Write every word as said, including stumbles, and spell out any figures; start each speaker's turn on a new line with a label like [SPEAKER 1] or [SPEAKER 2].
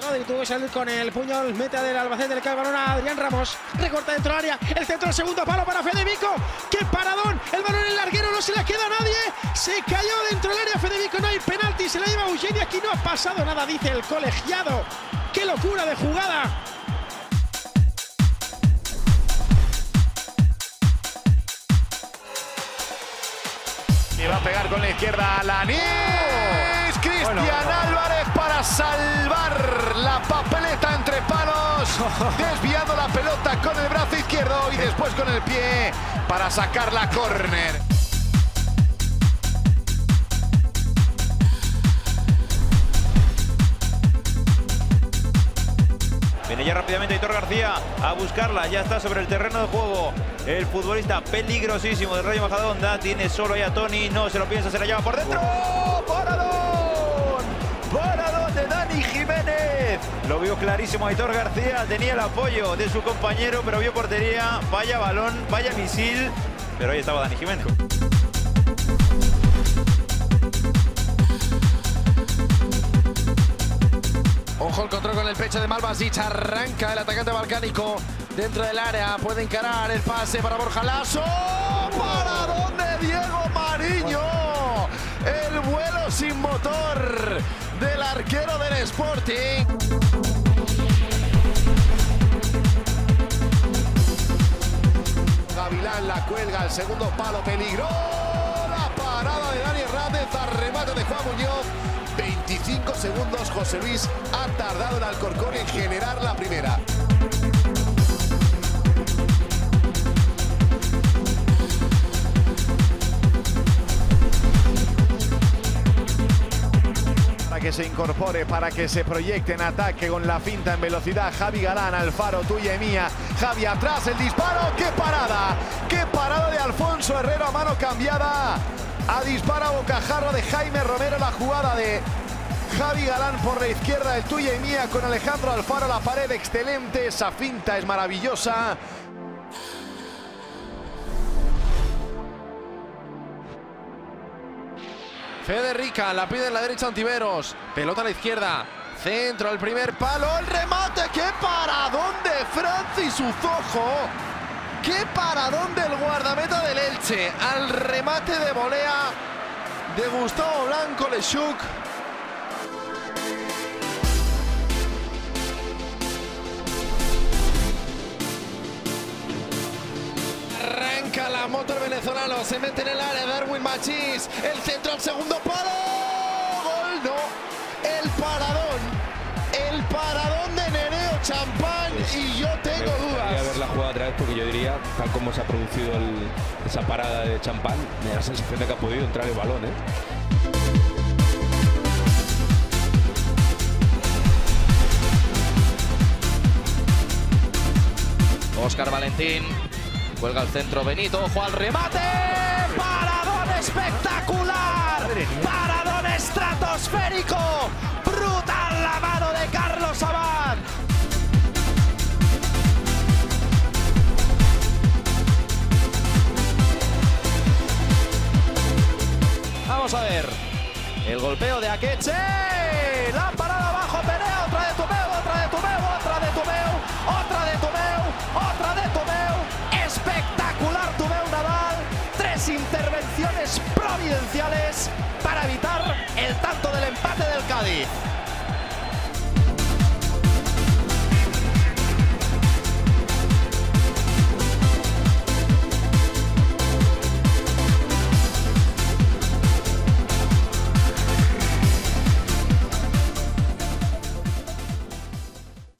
[SPEAKER 1] Rodri tuvo que salir con el puño, mete del Albacete, le cae el balón a Adrián Ramos, recorta dentro del área, el centro del segundo palo para Fede Vico, ¡qué paradón! El balón en el larguero, no se le queda a nadie, se cayó dentro del área Fede Vico, no hay penalti, se la lleva Eugeni, aquí no ha pasado nada, dice el colegiado, ¡qué locura de jugada!
[SPEAKER 2] Y va a pegar con la izquierda a Lanís. Cristian bueno, bueno. Álvarez para salvar la papeleta entre palos. Desviando la pelota con el brazo izquierdo y después con el pie para sacar la córner.
[SPEAKER 3] Viene ya rápidamente Aitor García a buscarla, ya está sobre el terreno de juego. El futbolista peligrosísimo del Rayo Majadahonda, tiene solo ahí a Toni, no se lo piensa, se la lleva por dentro. ¡Oh! ¡Paradón! ¡Paradón de Dani Jiménez! Lo vio clarísimo Aitor García, tenía el apoyo de su compañero, pero vio portería, vaya balón, vaya misil, pero ahí estaba Dani Jiménez.
[SPEAKER 4] Ojo el control con el pecho de Malvasic, arranca el atacante balcánico dentro del área, puede encarar el pase para Borja Lasso. ¿Para dónde Diego Mariño? El vuelo sin motor del arquero del Sporting. Gavilán la cuelga, el segundo palo, peligro. La parada de Dani Hernández, al remate de Juan Muñoz. veinticinco segundos, José Luis ha tardado el Alcorcón en generar la primera.
[SPEAKER 2] Para que se incorpore, para que se proyecte en ataque con la finta en velocidad, Javi Galán, Alfaro, tuya y mía. Javi atrás, el disparo, ¡qué parada! ¡Qué parada de Alfonso Herrero a mano cambiada! A dispara bocajarro de Jaime Romero, la jugada de Javi Galán por la izquierda, el tuya y mía con Alejandro Alfaro, la pared excelente, esa finta es maravillosa.
[SPEAKER 4] Federica la pide en la derecha Ontiveros, pelota a la izquierda, centro al primer palo, el remate, qué paradón de Francis Uzojo. ¡Qué paradón del guardameta del Elche! Al remate de volea de Gustavo Blanco Lechuk. Arranca la moto el venezolano, se mete en el área Darwin Machís, el centro al segundo palo. ¡Gol! No, el paradón, el paradón de Nereo Champán y yo tengo dudas.
[SPEAKER 5] Voy a ver la jugada otra vez porque yo diría, tal como se ha producido el, esa parada de Champán, me da la sensación de que ha podido entrar el balón, ¿eh?
[SPEAKER 6] Óscar Valentín, cuelga el centro Benito, ojo al remate, paradón espectacular, paradón estratosférico, brutal la mano de Carlos Abad. Vamos a ver, el golpeo de Akeche, la parada abajo, Perea, otra de Tomeu, otra de Tomeu, otra de Tomeu, otra de Tomeu, otra de Tomeu, espectacular Tomeu Nadal, tres intervenciones providenciales para evitar el tanto del empate del Cádiz.